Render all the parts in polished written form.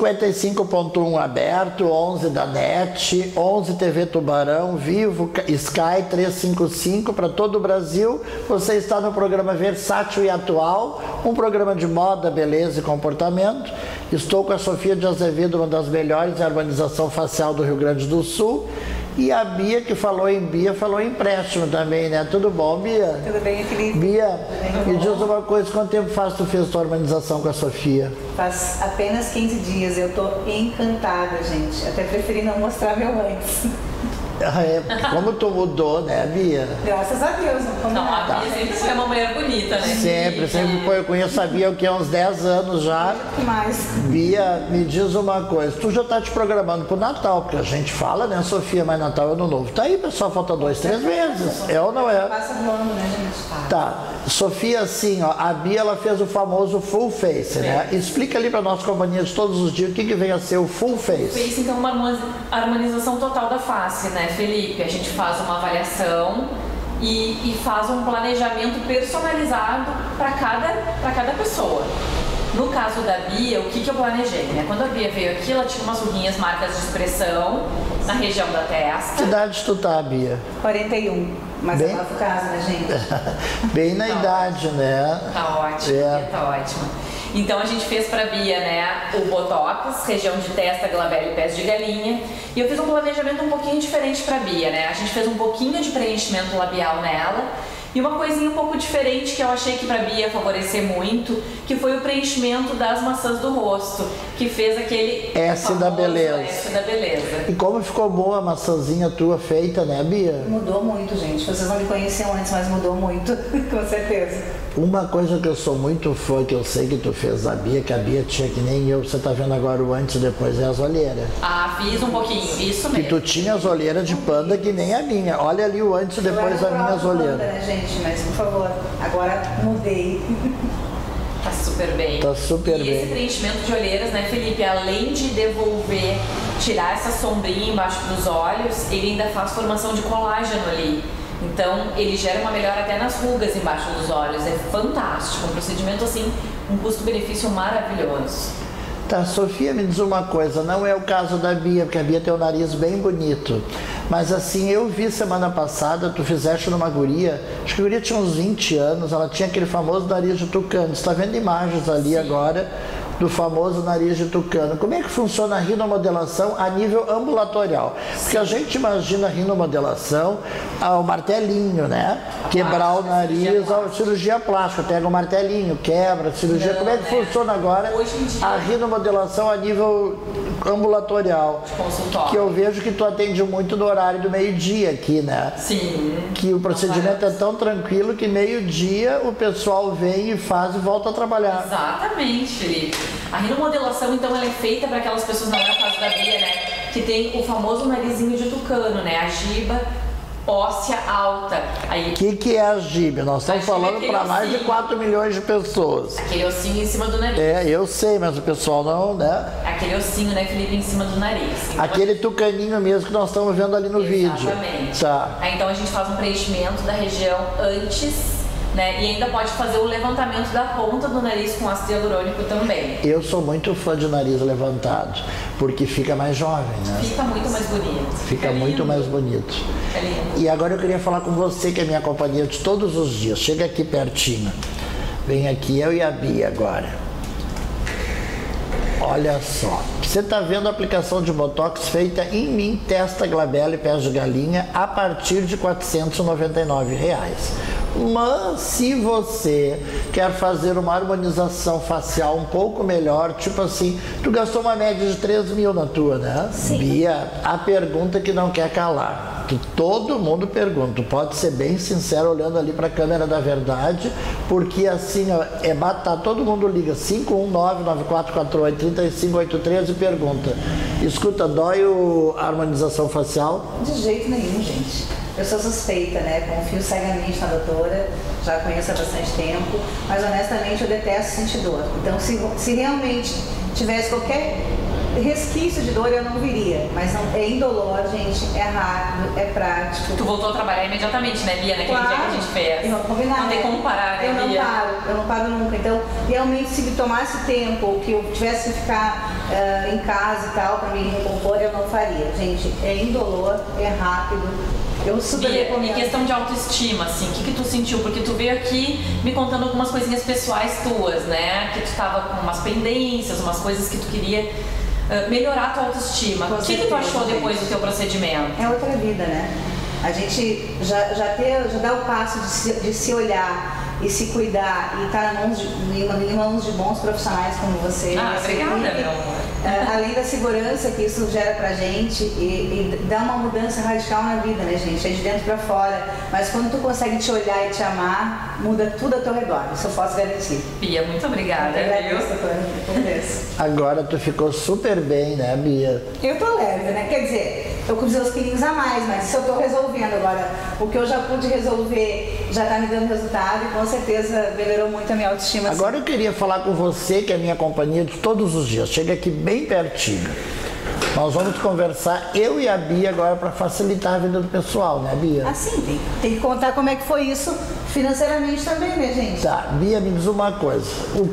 55.1 aberto, 11 da NET, 11 TV Tubarão, Vivo, Sky 355 para todo o Brasil. Você está no programa Versátil e Atual, um programa de moda, beleza e comportamento. Estou com a Sofia de Azevedo, uma das melhores em harmonização facial do Rio Grande do Sul. E a Bia, que falou em Bia, falou em empréstimo também, né? Tudo bom, Bia? Tudo bem, Felipe? Bia, me diz uma coisa, quanto tempo faz tu fez tua harmonização com a Sofia? Faz apenas 15 dias, eu tô encantada, gente. Até preferi não mostrar meu antes. É, como tu mudou, né, Bia? Graças a Deus, não como Não, a nada. Bia sempre foi uma mulher bonita, né? Sempre foi. Eu conheço a Bia há uns 10 anos já. Que mais? Bia, me diz uma coisa, tu já tá te programando pro Natal, porque a gente fala, né, Sofia, mas Natal é Ano Novo. Tá aí, pessoal, falta 2, 3 meses. É ou não é? Passa voando, né, gente? Tá. Sofia, assim, ó, a Bia, ela fez o famoso full face, né? Explica ali pra nossa companhia de todos os dias o que vem a ser o full face. Fez então uma harmonização total da face, né, Felipe? A gente faz uma avaliação e faz um planejamento personalizado para cada pessoa. No caso da Bia, o que eu planejei, né? Quando a Bia veio aqui, ela tinha umas ruguinhas, marcas de expressão na região da testa. Que idade tu tá, Bia? 41. Mas Bem... é novo caso, né, gente? Bem na idade, né? Tá ótimo, Bia, tá ótimo. Então a gente fez pra Bia, né, o Botox, região de testa, glabela e pés de galinha. E eu fiz um planejamento um pouquinho diferente pra Bia, né? A gente fez um pouquinho de preenchimento labial nela. E uma coisinha um pouco diferente que eu achei que pra Bia ia favorecer muito, que foi o preenchimento das maçãs do rosto, que fez aquele S da beleza. S da beleza. E como ficou boa a maçãzinha tua feita, né, Bia? Mudou muito, gente. Vocês não me conheciam antes, mas mudou muito, com certeza. Uma coisa que eu sou muito fã, que eu sei que tu fez a Bia, que a Bia tinha que nem eu, você tá vendo agora o antes e depois é as olheiras. Ah, fiz um pouquinho, isso mesmo. E tu tinha as olheiras de panda que nem a minha. Olha ali o antes e depois das minhas olheiras. Né, gente? Mas, por favor, agora mudei. Tá super bem. Tá super e bem. esse preenchimento de olheiras, né, Felipe, além de devolver, tirar essa sombrinha embaixo dos olhos, ele ainda faz formação de colágeno ali. Então, ele gera uma melhora até nas rugas embaixo dos olhos. É fantástico. Um procedimento, assim, um custo-benefício maravilhoso. Tá, Sofia, me diz uma coisa, não é o caso da Bia, porque a Bia tem o nariz bem bonito. Mas assim, eu vi semana passada, tu fizeste numa guria, acho que a guria tinha uns 20 anos, ela tinha aquele famoso nariz de tucano. Você tá vendo imagens ali Sim. agora do famoso nariz de tucano. Como é que funciona a rinomodelação a nível ambulatorial? Porque a gente imagina a rinomodelação ao martelinho, né? Quebrar o nariz, a cirurgia plástica, pega o martelinho, quebra, cirurgia. Não, como é que funciona agora hoje em dia, a rinomodelação a nível ambulatorial? Consultório. Que eu vejo que tu atende muito no horário do meio-dia aqui, né? Sim. Que o procedimento é tão tranquilo que meio-dia o pessoal vem e faz e volta a trabalhar. Exatamente, Felipe. A rinomodelação, então, ela é feita para aquelas pessoas, não é o caso da Bia, né? Que tem o famoso narizinho de tucano, né? A giba óssea alta. O que é a giba? Nós estamos falando para mais de 4 milhões de pessoas. Aquele ossinho em cima do nariz. É, eu sei, mas o pessoal não, né? Aquele ossinho, né, Felipe, em cima do nariz. Então, aquele tucaninho mesmo que nós estamos vendo ali no vídeo. Exatamente. Tá. Aí, então a gente faz um preenchimento da região antes, né? E ainda pode fazer o levantamento da ponta do nariz com ácido hialurônico também. Eu sou muito fã de nariz levantado, porque fica mais jovem, né? Fica muito mais bonito. Fica muito mais bonito. É lindo. E agora eu queria falar com você, que é minha companhia de todos os dias. Chega aqui pertinho. Vem aqui, eu e a Bia agora. Olha só. Você está vendo a aplicação de Botox feita em mim, testa, glabela e pés de galinha, a partir de R$ 499. Mas se você quer fazer uma harmonização facial um pouco melhor, tipo assim, tu gastou uma média de 3 mil na tua, né? Sim. Bia, a pergunta que não quer calar, que todo mundo pergunta, tu pode ser bem sincero olhando ali para a câmera da verdade, porque assim, ó, todo mundo liga 519-9448-3583 e pergunta, escuta, dói a harmonização facial? De jeito nenhum, gente. Eu sou suspeita, né? Confio cegamente na doutora, já conheço há bastante tempo, mas honestamente eu detesto sentir dor. Então, se realmente tivesse qualquer resquício de dor eu não viria, mas não, é indolor, gente, é rápido, é prático. Tu voltou a trabalhar imediatamente, né, Bia, naquele dia que a gente fez? Eu vou combinar, não tem como parar, né, Bia? Eu não paro nunca. Então, realmente, se me tomasse tempo, ou que eu tivesse que ficar em casa e tal, para me recompor, eu não faria. Gente, é indolor, é rápido. Eu super recomendo. Em questão de autoestima, assim, o que tu sentiu? Porque tu veio aqui me contando algumas coisinhas pessoais tuas, né? Que tu tava com umas pendências, umas coisas que tu queria melhorar a tua autoestima. O que tu achou depois do teu procedimento? É outra vida, né? A gente já dá o passo de se olhar e se cuidar e estar em mãos de bons profissionais como você. Obrigada, meu amor. Além da segurança que isso gera pra gente e dá uma mudança radical na vida, né, gente? É de dentro pra fora. Mas quando tu consegue te olhar e te amar, muda tudo ao teu redor. Isso eu posso garantir. Bia, muito obrigada, viu? Agora tu ficou super bem, né, Bia? Eu tô leve, né? Quer dizer, eu cruzei os quilinhos a mais, mas isso eu tô resolvendo agora. O que eu já pude resolver já tá me dando resultado e com certeza melhorou muito a minha autoestima. Agora eu queria falar com você, que é a minha companhia de todos os dias. Chega aqui bem pertinho. Nós vamos conversar, eu e a Bia, agora para facilitar a vida do pessoal, né, Bia? Assim, tem que contar como é que foi isso financeiramente também, né, gente? Tá, Bia, me diz uma coisa.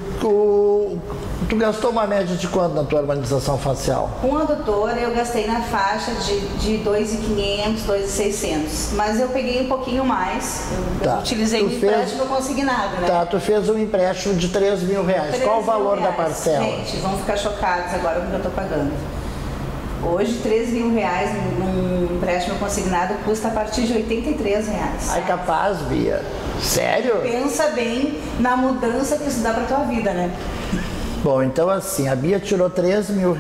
Tu gastou uma média de quanto na tua harmonização facial? Com a doutora eu gastei na faixa de 2.500, 2.600, mas eu peguei um pouquinho mais. Eu utilizei um empréstimo consignado, né? Tá, tu fez um empréstimo de R$3.000. Qual o valor da parcela? Gente, vão ficar chocados agora com o que eu tô pagando. Hoje, R$3.000 num empréstimo consignado custa a partir de R$83. Ai, capaz, Bia. Sério? Pensa bem na mudança que isso dá pra tua vida, né? Bom, então assim, a Bia tirou R$3.000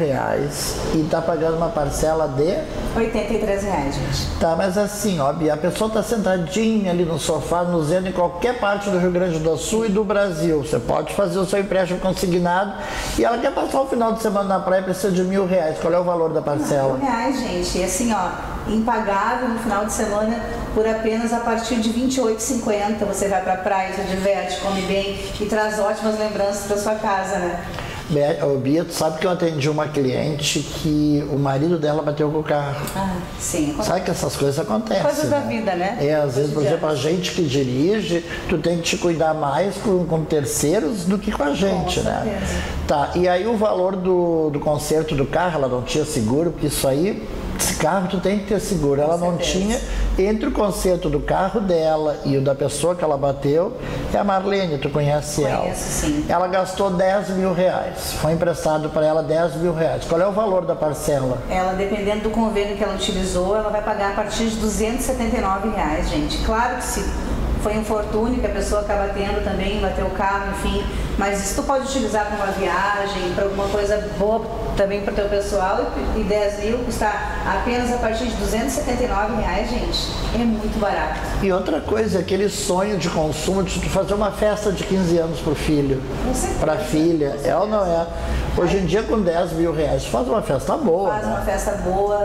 e tá pagando uma parcela de... R$83, gente. Tá, mas assim, ó, Bia, a pessoa tá sentadinha ali no sofá, nos vendo em qualquer parte do Rio Grande do Sul e do Brasil. Você pode fazer o seu empréstimo consignado e ela quer passar o final de semana na praia e precisa de R$1.000. Qual é o valor da parcela? R$1.000, gente. E assim, ó, impagável no final de semana por apenas a partir de R$28,50. Você vai pra praia, se diverte, come bem e traz ótimas lembranças pra sua casa, né? Bia, tu sabe que eu atendi uma cliente que o marido dela bateu com o carro. Sim. Sabe que essas coisas acontecem, coisas da vida, né? Às vezes, por exemplo, a gente que dirige, tu tem que te cuidar mais com terceiros do que com a gente, né? Certeza. Tá, e aí o valor do conserto do carro, ela não tinha seguro, porque isso aí, esse carro tu tem que ter seguro. Ela não tinha. Entre o conserto do carro dela e o da pessoa que ela bateu, é a Marlene, tu conhece ela? Conheço, sim. Ela gastou R$10.000. Foi emprestado para ela R$10.000. Qual é o valor da parcela? Ela, dependendo do convênio que ela utilizou, ela vai pagar a partir de R$279, gente. Claro que se foi um infortúnio que a pessoa acaba tendo também, bateu o carro, enfim, mas isso tu pode utilizar para uma viagem, para alguma coisa boa também para o teu pessoal, e R$10.000 custa apenas a partir de R$279, gente, é muito barato. E outra coisa, aquele sonho de consumo de tu fazer uma festa de 15 anos pro filho, pra filha, é ou não é? Hoje em dia com R$10.000, faz uma festa boa. Faz uma festa boa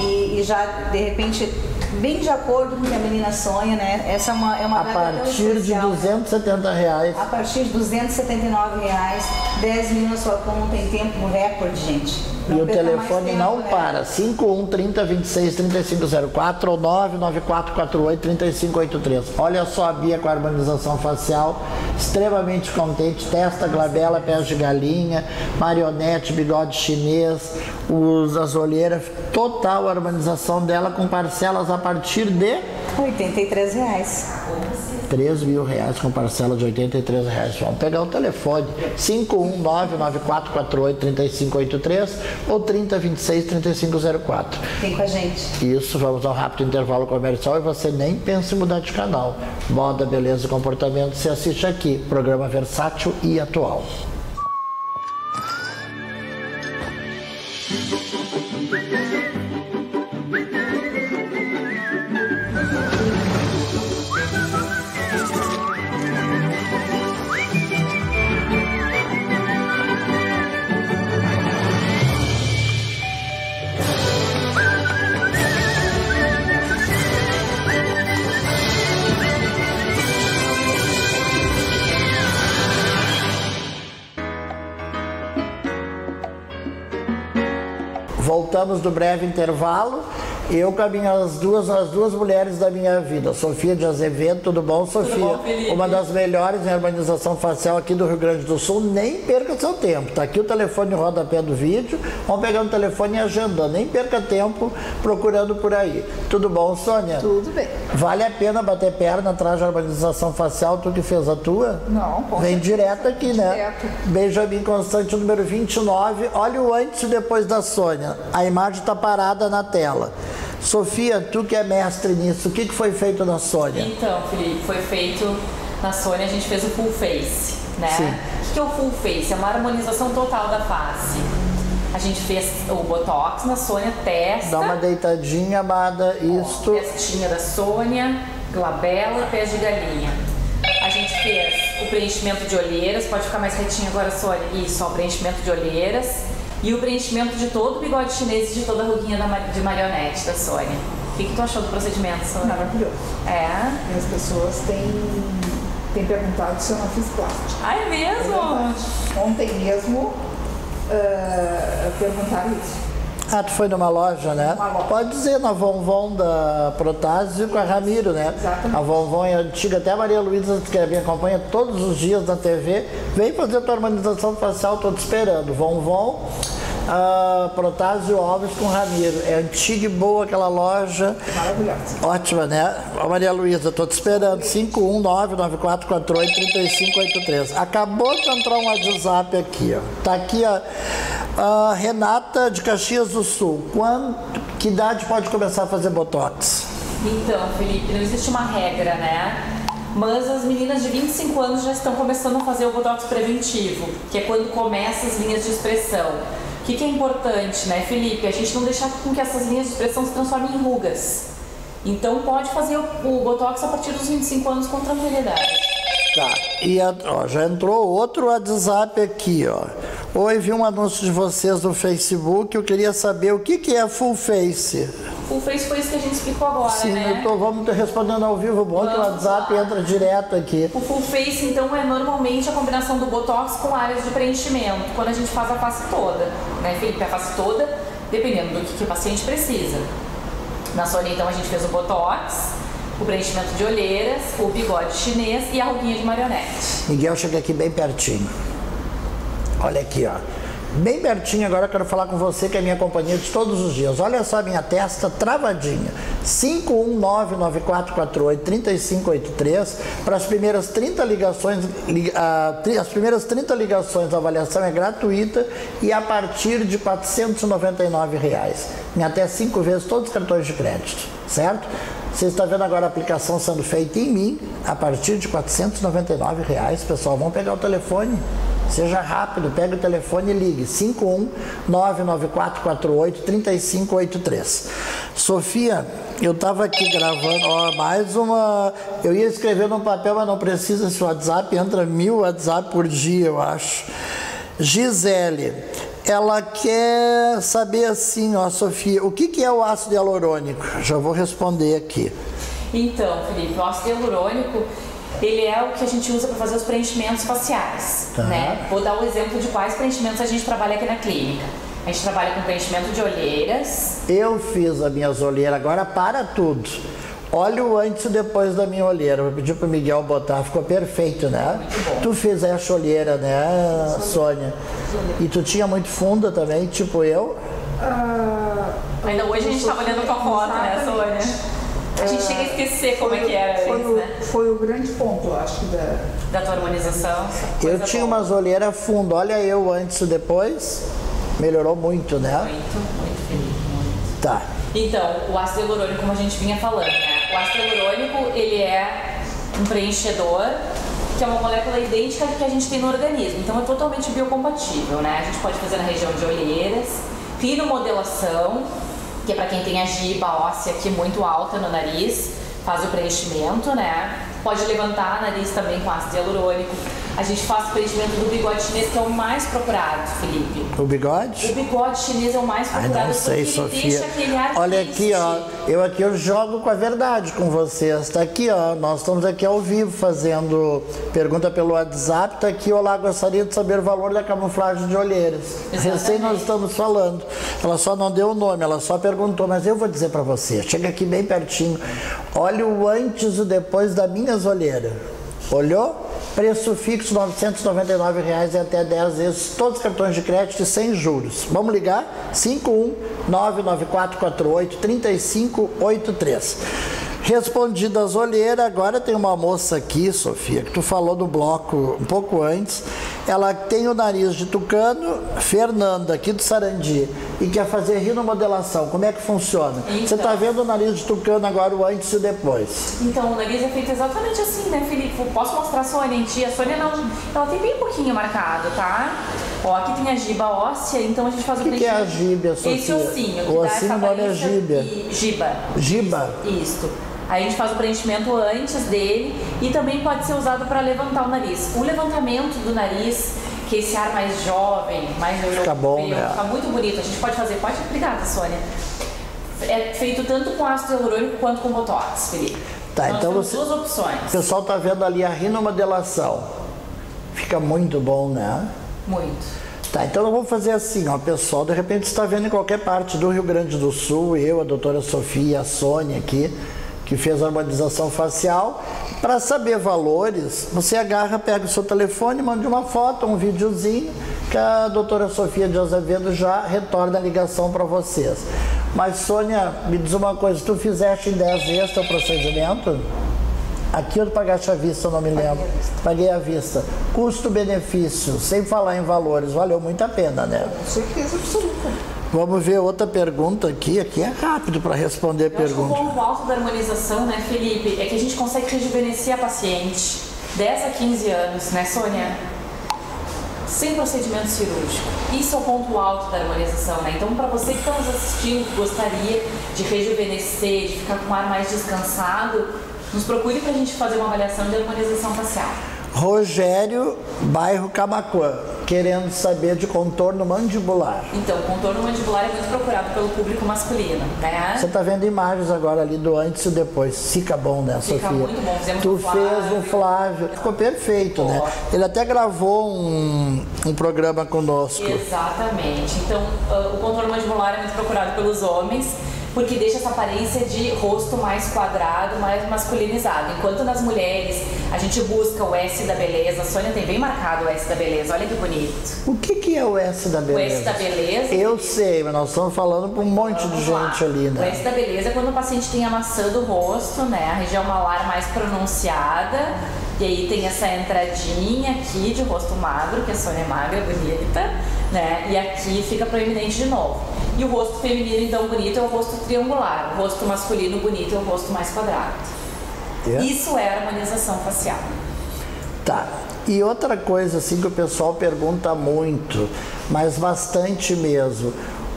e já, de repente, bem de acordo com o que a menina sonha, né? Essa é uma a partir de R$270. A partir de R$279, R$10.000 na sua conta em tempo recorde, gente. E o telefone não para, 51 30 26 3504 ou 99448 3583. Olha só a Bia com a harmonização facial, extremamente contente, testa, glabela, pés de galinha, marionete, bigode chinês, as olheiras, total harmonização dela com parcelas a partir de R$83. R$3.000 com parcela de R$83. Vamos pegar o telefone 51994483583 ou 3026-3504. Vem com a gente. Isso, vamos a um rápido intervalo comercial e você nem pensa em mudar de canal. Moda, beleza e comportamento se assiste aqui. Programa versátil e atual. voltamos do breve intervalo. Eu com as duas mulheres da minha vida, Sofia de Azevedo, tudo bom, Sofia? Tudo bom, Felipe? Uma das melhores em harmonização facial aqui do Rio Grande do Sul. Nem perca seu tempo. Tá aqui o telefone no rodapé do vídeo. Vamos pegar o telefone e agendando. Nem perca tempo procurando por aí. Tudo bom, Sônia? Tudo bem. Vale a pena bater perna atrás de harmonização facial? Tu que fez a tua? Não, com Vem certeza. direto aqui, né? Direto. Benjamin Constante, número 29. Olha o antes e depois da Sônia. A imagem está parada na tela. Sofia, tu que é mestre nisso, o que foi feito na Sônia? Então, Felipe, foi feito na Sônia, a gente fez o full face, né? Sim. O que é o full face? É uma harmonização total da face. A gente fez o Botox na Sônia, testa. Dá uma deitadinha, amada, isto. Testinha da Sônia, glabela e pés de galinha. A gente fez o preenchimento de olheiras, pode ficar mais retinho agora, Sônia. Isso, ó, o preenchimento de olheiras. E o preenchimento de todo o bigode chinês e de toda a ruguinha de marionete da Sônia. O que tu achou do procedimento, Sônia? Maravilhoso. É? E as pessoas têm perguntado se eu não fiz plástico. Ah, é mesmo? Ontem mesmo perguntaram isso. Ah, tu foi numa loja, né? Uma loja. Pode dizer, na Vonvon da Protásio com a Ramiro, né? Exatamente. A Vonvon é antiga, até a Maria Luísa, que me acompanha todos os dias na TV, vem fazer a tua harmonização facial, tô te esperando. Vonvon, Protásio Alves com Ramiro. É antiga e boa aquela loja. Maravilhosa. Ótima, né? Ó, Maria Luísa, tô te esperando. 51994483583. Acabou de entrar um WhatsApp aqui, ó. Tá aqui, ó. Renata de Caxias do Sul. Que idade pode começar a fazer Botox? Então, Felipe, não existe uma regra, né? Mas as meninas de 25 anos já estão começando a fazer o Botox preventivo, que é quando começam as linhas de expressão. O que é importante, né, Felipe? A gente não deixar com que essas linhas de expressão se transformem em rugas. Então pode fazer o Botox a partir dos 25 anos com tranquilidade. Tá, e ó, já entrou outro WhatsApp aqui, ó. Oi, vi um anúncio de vocês no Facebook, eu queria saber o que é Full Face. Full face foi isso que a gente explicou agora, Sim, né? vamos respondendo ao vivo, bom que o WhatsApp entra direto aqui. O full face, então, é normalmente a combinação do Botox com áreas de preenchimento, quando a gente faz a face toda, né, Felipe? A face toda, dependendo do que o paciente precisa. Na Sônia, então, a gente fez o Botox, o preenchimento de olheiras, o bigode chinês e a ruguinha de marionete. Miguel, chega aqui bem pertinho. Olha aqui, ó. Bem pertinho agora, eu quero falar com você, que é minha companhia de todos os dias. Olha só a minha testa travadinha. 51994483583 para as primeiras 30 ligações. As primeiras 30 ligações, a avaliação é gratuita e a partir de R$ 499. Em até 5 vezes todos os cartões de crédito, certo? Você está vendo agora a aplicação sendo feita em mim a partir de R$ 499, pessoal. Vamos pegar o telefone. Seja rápido, pega o telefone e ligue. 51994483583. Sofia, eu estava aqui gravando, ó, mais uma... Eu ia escrever num papel, mas não precisa, esse WhatsApp entra 1000 WhatsApp por dia, eu acho. Gisele, ela quer saber assim, ó, Sofia, o que é o ácido hialurônico? Já vou responder aqui. Então, Felipe, o ácido hialurônico, ele é o que a gente usa para fazer os preenchimentos faciais, né? Vou dar o exemplo de quais preenchimentos a gente trabalha aqui na clínica. A gente trabalha com preenchimento de olheiras. Eu fiz as minhas olheiras, agora para tudo. Olha o antes e depois da minha olheira. Vou pedir pro Miguel botar, ficou perfeito, né? Muito bom. Tu fizeste olheira, né, Sônia? E tu tinha muito funda também, tipo eu? Ainda hoje a gente tá olhando a tua foto, né, Sônia? A gente chega a esquecer como é que era antes, né? Foi o grande ponto, eu acho, Da tua harmonização. Eu tinha umas olheiras fundas, olha eu antes e depois. Melhorou muito, né? Muito feliz, muito. Tá. Então, o ácido hialurônico, como a gente vinha falando, né? O ácido hialurônico, ele é um preenchedor, que é uma molécula idêntica que a gente tem no organismo. Então, é totalmente biocompatível, né? A gente pode fazer na região de olheiras, rinomodelação, que é para quem tem a giba óssea aqui muito alta no nariz, faz o preenchimento, né? Pode levantar nariz também com ácido hialurônico. A gente faz o preenchimento do bigode chinês, que é o mais procurado, Felipe. O bigode? O bigode chinês é o mais procurado. Ai, não sei, porque Sofia. ele deixa aquele ar Olha triste. aqui, ó. Eu jogo com a verdade com vocês. Tá aqui, ó. Nós estamos aqui ao vivo fazendo pergunta pelo WhatsApp. Tá aqui, olá, gostaria de saber o valor da camuflagem de olheiras. Exatamente. Recém nós estamos falando. Ela só não deu o nome, ela só perguntou, mas eu vou dizer para você. Chega aqui bem pertinho. Olha o antes e o depois das minhas olheiras. Olhou? Preço fixo R$ 999 e até 10 vezes, todos os cartões de crédito e sem juros. Vamos ligar? 51994483583. Respondidas as olheiras, agora tem uma moça aqui, Sofia, que tu falou no bloco um pouco antes. Ela tem o nariz de tucano, Fernanda, aqui do Sarandi, e quer fazer rinomodelação. Como é que funciona? Então, você está vendo o nariz de tucano agora, o antes e o depois. Então, o nariz é feito exatamente assim, né, Felipe? Posso mostrar a Sônia em ti? A Sônia não, ela tem bem pouquinho marcado, tá? Ó, aqui tem a giba óssea, então a gente faz o que é a giba, Sofia? Esse ossinho, que o dá ossinho essa nome é aparência giba. Giba. Giba? Isso. Aí a gente faz o preenchimento antes dele e também pode ser usado para levantar o nariz. O levantamento do nariz, que é esse ar mais jovem, mais europeu, fica bom, né? Fica muito bonito. A gente pode fazer, obrigada, Sônia. É feito tanto com ácido hialurônico quanto com botox, Felipe. Tá, nós então temos você, duas opções. O pessoal tá vendo ali a rinomodelação. Fica muito bom, né? Muito. Tá, então nós vamos fazer assim, ó, pessoal, de repente você está vendo em qualquer parte do Rio Grande do Sul, eu, a doutora Sofia, a Sônia aqui, que fez a harmonização facial. Para saber valores, você agarra, pega o seu telefone, manda uma foto, um videozinho, que a doutora Sofia de Azevedo já retorna a ligação para vocês. Mas, Sônia, me diz uma coisa, tu fizeste em 10 vezes teu procedimento? Aqui eu pagaste à vista, eu não me lembro. Paguei à vista. Custo-benefício, sem falar em valores, valeu muito a pena, né? Com certeza absoluta. Vamos ver outra pergunta aqui. Aqui é rápido para responder a pergunta. Eu acho que o ponto alto da harmonização, né, Felipe, é que a gente consegue rejuvenescer a paciente 10 a 15 anos, né, Sônia? Sem procedimento cirúrgico. Isso é o ponto alto da harmonização, né? Então, para você que está nos assistindo, que gostaria de rejuvenescer, de ficar com um ar mais descansado, nos procure para a gente fazer uma avaliação de harmonização facial. Rogério, bairro Camaquã, querendo saber de contorno mandibular. Então, o contorno mandibular é muito procurado pelo público masculino, né? Você está vendo imagens agora ali do antes e depois. Fica bom, né, Sofia? Fica muito bom. Fizemos Tu o Flávio. fez o Flávio. Ficou perfeito, né? Ele até gravou um programa conosco. Exatamente. Então, o contorno mandibular é muito procurado pelos homens, porque deixa essa aparência de rosto mais quadrado, mais masculinizado. Enquanto nas mulheres a gente busca o S da beleza, a Sônia tem bem marcado o S da beleza, olha que bonito. O que é o S da beleza? O S da beleza... Eu sei, mas nós estamos falando para um monte de gente ali, né? O S da beleza é quando o paciente tem a maçã do rosto, né? A região malar mais pronunciada, e aí tem essa entradinha aqui de rosto magro, que a Sônia é magra, bonita, né? E aqui fica proeminente de novo. E o rosto feminino, então, bonito é o rosto triangular. O rosto masculino bonito é o rosto mais quadrado. Isso é harmonização facial. Tá. E outra coisa, assim, que o pessoal pergunta muito, mas bastante mesmo.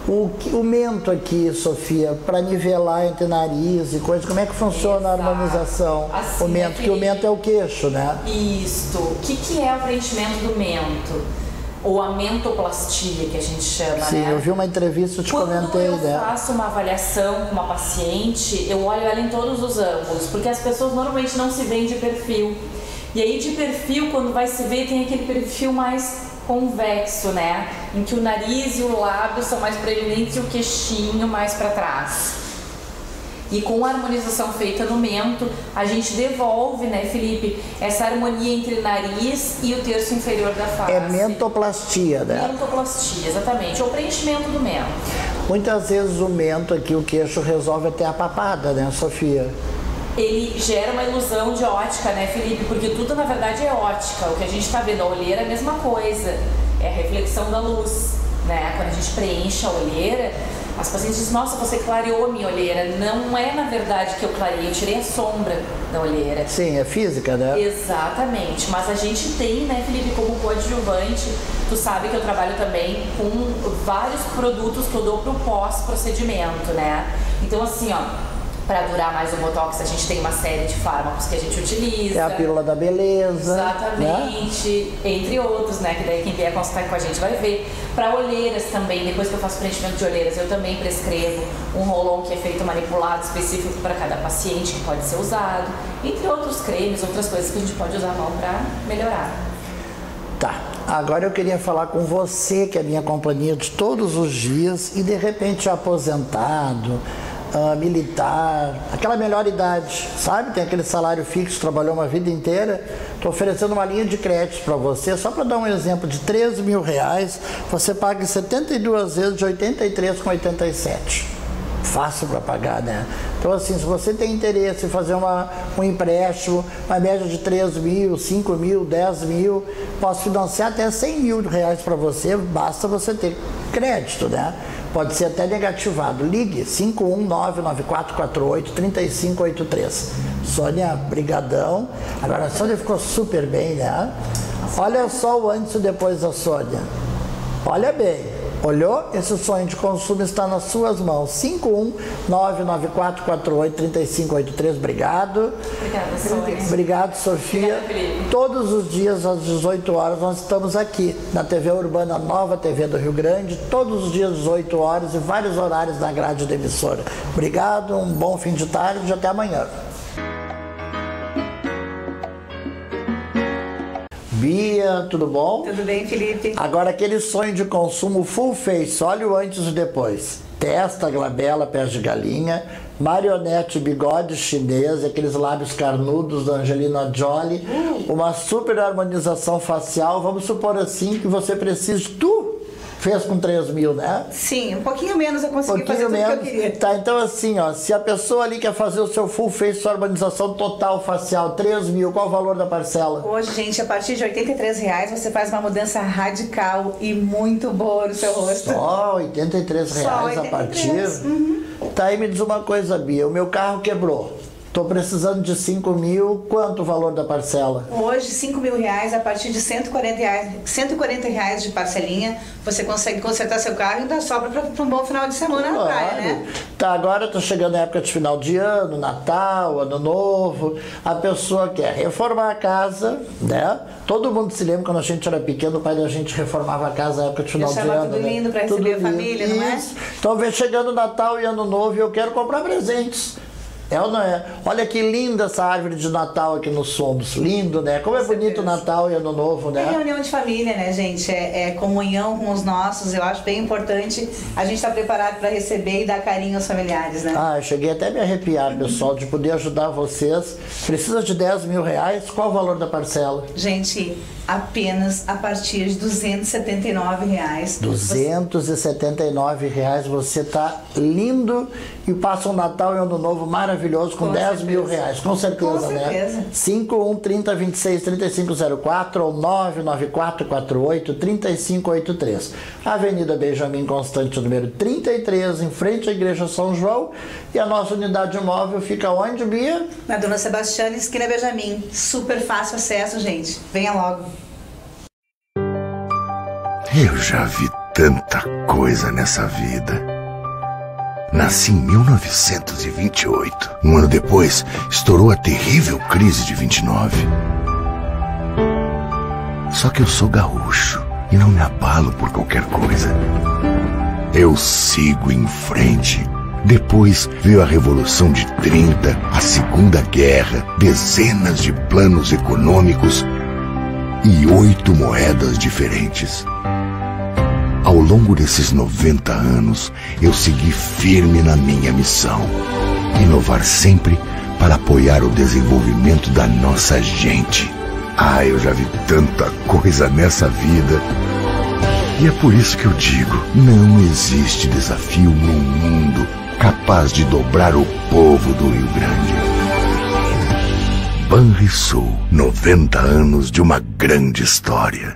O mento aqui, Sofia, para nivelar entre nariz e coisa, como é que funciona a harmonização? Assim, o mento, que o mento é o queixo, né? Isto. O que é o preenchimento do mento? Ou a mentoplastia, que a gente chama, Sim, né? eu vi uma entrevista, eu te comentei, Quando eu né? faço uma avaliação com uma paciente, eu olho ela em todos os ângulos, porque as pessoas normalmente não se veem de perfil. E aí, de perfil, quando vai se ver, tem aquele perfil mais convexo, né? Em que o nariz e o lábio são mais preeminentes e o queixinho mais para trás. E com a harmonização feita no mento, a gente devolve, né, Felipe, essa harmonia entre o nariz e o terço inferior da face. É mentoplastia, né? Mentoplastia, exatamente. É o preenchimento do mento. Muitas vezes o mento aqui, o queixo, resolve até a papada, né, Sofia? Ele gera uma ilusão de ótica, né, Felipe? Porque tudo, na verdade, é ótica. O que a gente está vendo, a olheira é a mesma coisa. É a reflexão da luz, né? Quando a gente preenche a olheira, as pacientes dizem, nossa, você clareou a minha olheira. Não é, na verdade, que eu clarei, eu tirei a sombra da olheira. Sim, é física, né? Exatamente. Mas a gente tem, né, Felipe, como coadjuvante, tu sabe que eu trabalho também com vários produtos que eu dou pro pós-procedimento, né? Então, assim, ó, Para durar mais o Botox, a gente tem uma série de fármacos que a gente utiliza. É a pílula da beleza. Exatamente, né? Entre outros, né? Que daí quem vier consultar com a gente vai ver. Para olheiras também, depois que eu faço preenchimento de olheiras, eu também prescrevo um rolon que é feito manipulado específico para cada paciente que pode ser usado. Entre outros cremes, outras coisas que a gente pode usar a mão para melhorar. Tá, agora eu queria falar com você, que é minha companhia de todos os dias e de repente aposentado, militar, aquela melhor idade, sabe? Tem aquele salário fixo, trabalhou uma vida inteira. Estou oferecendo uma linha de crédito para você, só para dar um exemplo, de R$13.000, você paga em 72 vezes de 83,87. Fácil para pagar, né? Então, assim, se você tem interesse em fazer um empréstimo, uma média de 3 mil, 5 mil, 10 mil, posso financiar até R$100 mil para você, basta você ter crédito, né? Pode ser até negativado. Ligue 51994483583. Sônia, brigadão. Agora a Sônia ficou super bem, né? Olha só o antes e depois da Sônia. Olha bem. Olhou? Esse sonho de consumo está nas suas mãos. 51994483583. Obrigado. Obrigada, Sônia. Obrigado, Sofia. Obrigada, Felipe. Todos os dias às 18 horas nós estamos aqui na TV Urbana Nova, TV do Rio Grande, todos os dias às 18 horas e vários horários na grade da emissora. Obrigado, um bom fim de tarde e até amanhã. Bia, tudo bom? Tudo bem, Felipe? Agora aquele sonho de consumo full face, olha o antes e depois. Testa, glabela, pés de galinha, marionete, bigode chinês, aqueles lábios carnudos da Angelina Jolie, uma super harmonização facial. Vamos supor assim que você precise, tu fez com 3 mil, né? Sim, um pouquinho menos eu consegui fazer tudo que eu queria. Tá, então assim, ó, se a pessoa ali quer fazer o seu full face, sua harmonização total facial, 3 mil, qual o valor da parcela? Hoje, gente, a partir de R$83 você faz uma mudança radical e muito boa no seu rosto. Só R$83 a partir? Uhum. Tá, aí me diz uma coisa, Bia, o meu carro quebrou. Tô precisando de 5 mil, quanto o valor da parcela? Hoje, R$5.000, a partir de R$140 de parcelinha, você consegue consertar seu carro e ainda sobra para um bom final de semana na praia, né? Tá, agora tá chegando a época de final de ano, Natal, Ano Novo, a pessoa quer reformar a casa, né? Todo mundo se lembra quando a gente era pequeno, o pai da gente reformava a casa na época de final de ano. Deixava tudo lindo para receber a família, não é? Então vem chegando Natal e Ano Novo e eu quero comprar presentes. É ou não é? Olha que linda essa árvore de Natal aqui no Somos. Lindo, né? Como é bonito o Natal e Ano Novo, né? É reunião de família, né, gente? É comunhão com os nossos. Eu acho bem importante a gente estar preparado para receber e dar carinho aos familiares, né? Ah, eu cheguei até a me arrepiar, pessoal, de poder ajudar vocês. Precisa de R$10.000? Qual o valor da parcela? Gente, apenas a partir de R$279. R$279, você tá lindo e passa um Natal e Ano Novo maravilhoso com R$10.000, com certeza, né? 5130263504 ou 994483583. Avenida Benjamin Constante, número 33, em frente à Igreja São João. E a nossa unidade móvel fica onde, Bia? Na Dona Sebastiana, esquina Benjamin. Super fácil acesso, gente. Venha logo. Eu já vi tanta coisa nessa vida. Nasci em 1928. Um ano depois, estourou a terrível crise de 29. Só que eu sou gaúcho e não me abalo por qualquer coisa. Eu sigo em frente. Depois veio a Revolução de 30, a Segunda Guerra, dezenas de planos econômicos e 8 moedas diferentes. Ao longo desses 90 anos, eu segui firme na minha missão. Inovar sempre para apoiar o desenvolvimento da nossa gente. Ah, eu já vi tanta coisa nessa vida. E é por isso que eu digo, não existe desafio no mundo capaz de dobrar o povo do Rio Grande. Banrisul, 90 anos de uma grande história.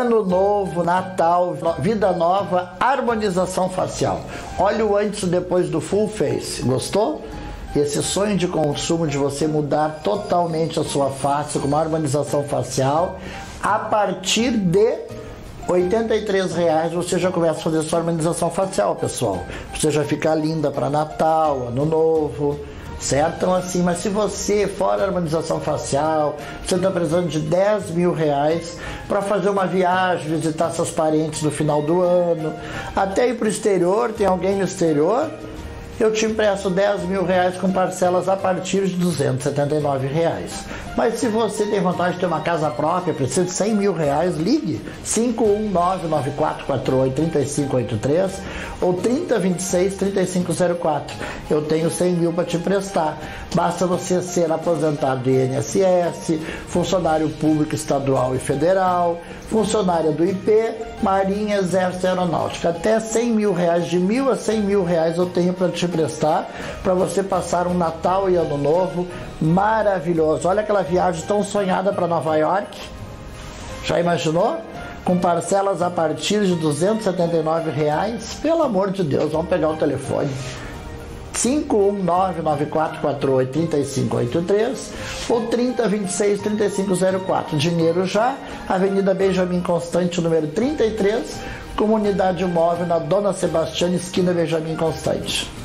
Ano novo, Natal, vida nova, harmonização facial. Olha o antes e depois do Full Face. Gostou? Esse sonho de consumo de você mudar totalmente a sua face com uma harmonização facial, a partir de R$ 83 você já começa a fazer sua harmonização facial, pessoal. Você já fica linda para Natal, Ano Novo, certo? Então assim, mas se você, fora a harmonização facial, você está precisando de R$10.000 para fazer uma viagem, visitar seus parentes no final do ano, até ir para o exterior, tem alguém no exterior, eu te empresto R$10.000 com parcelas a partir de R$279. Mas se você tem vontade de ter uma casa própria, precisa de R$100.000, ligue 51994483583 ou 3026-3504. Eu tenho 100 mil para te emprestar. Basta você ser aposentado do INSS, funcionário público estadual e federal, funcionária do IP, Marinha, Exército e Aeronáutica. Até R$100.000, de R$1.000 a R$100.000 eu tenho para te emprestar, para você passar um Natal e Ano Novo maravilhoso. Olha aquela viagem tão sonhada para Nova York. Já imaginou? Com parcelas a partir de R$279. Pelo amor de Deus, vamos pegar o telefone. 51994483583 ou 3026-3504. Dinheiro já, Avenida Benjamin Constant, número 33, Comunidade Móvel, na Dona Sebastiana, esquina Benjamin Constant.